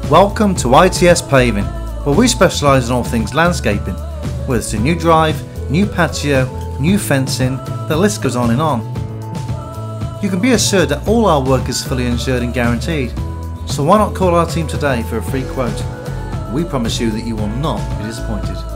Welcome to ITS Paving, where we specialise in all things landscaping, whether it's a new drive, new patio, new fencing, the list goes on and on. You can be assured that all our work is fully insured and guaranteed, so why not call our team today for a free quote? We promise you that you will not be disappointed.